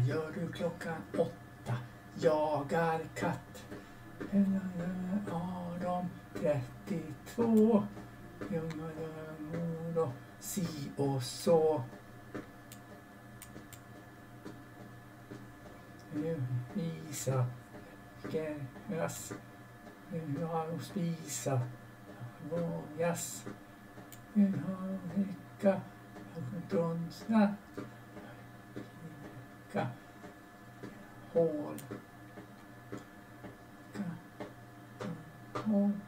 gör du klockan 8? Jagar katt. Aron 32. Mor och si och så. Isa. Gas. Ja, och spisa. Vågas. Vecka. Bronsnatt. Hål. Hål.